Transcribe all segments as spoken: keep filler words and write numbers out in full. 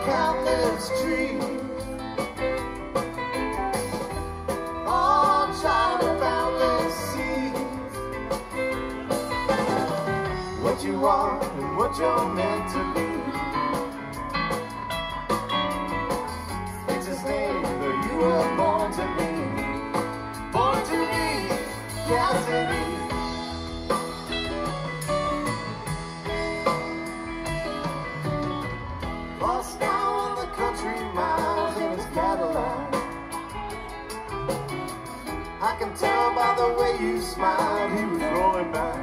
countless trees, on shining boundless seas. What you are and what you're meant to be. It's his name that you were born to be. Born to be Cassidy. Lost now on the country miles in his Cadillac. I can tell by the way you smiled he was rolling back.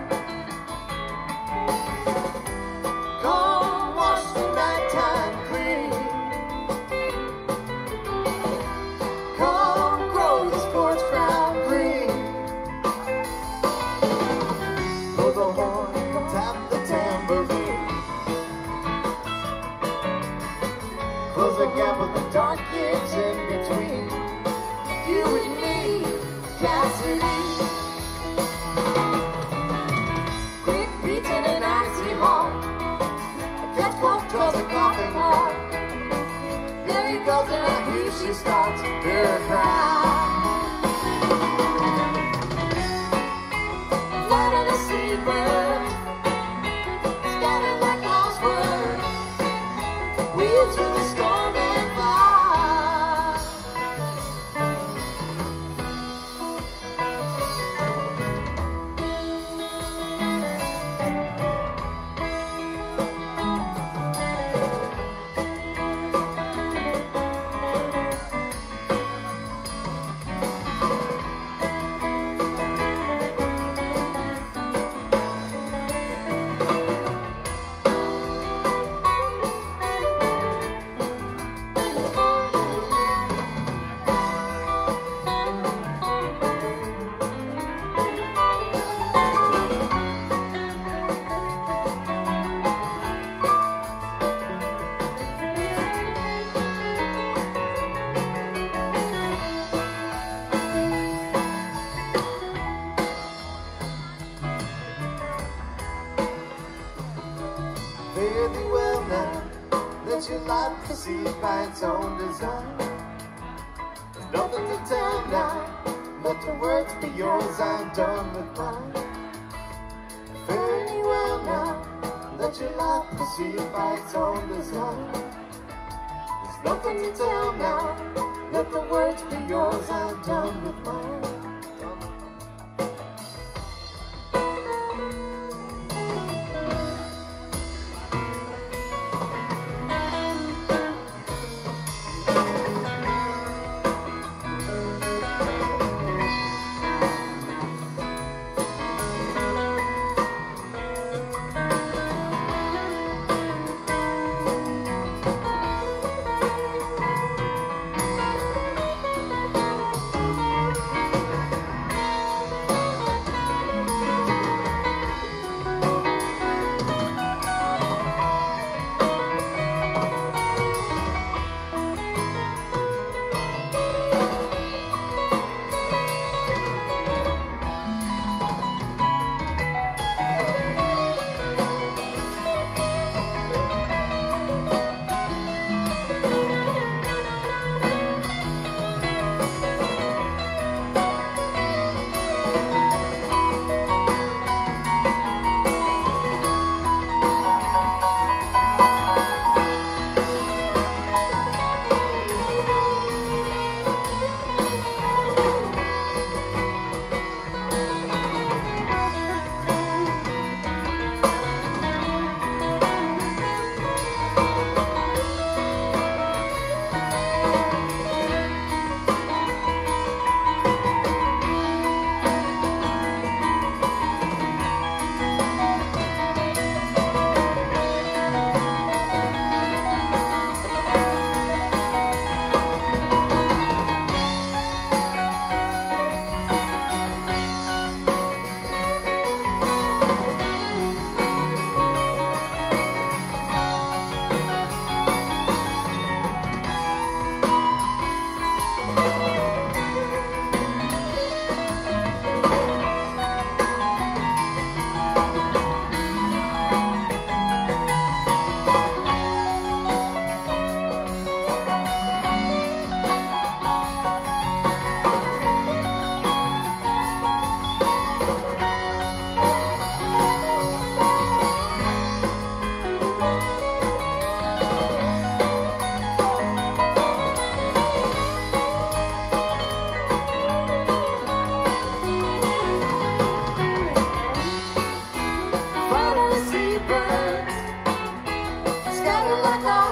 Come wash the nighttime clean. Come grow the sports ground green. Blow the horn, tap the tambourine. Close the gap with the dark years in between. You and me, Cassidy. Quick beats in an icy hall. A catch cold draws a coughing heart. There he goes and I hear she starts to hear her cry. Flight of the seabird, scattered like lost words. Wheels through the storm and fire. Fare thee well now, let your life proceed by its own design. There's nothing to tell now, let the words be yours, I'm done with mine. Fare thee well now, let your life proceed by its own design. There's nothing to tell now, let the words be yours, I'm done with mine.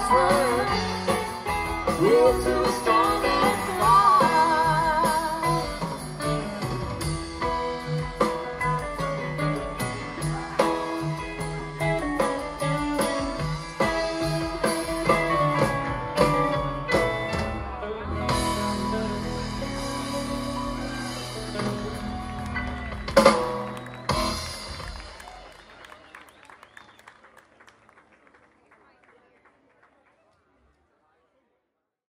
this world. Here's to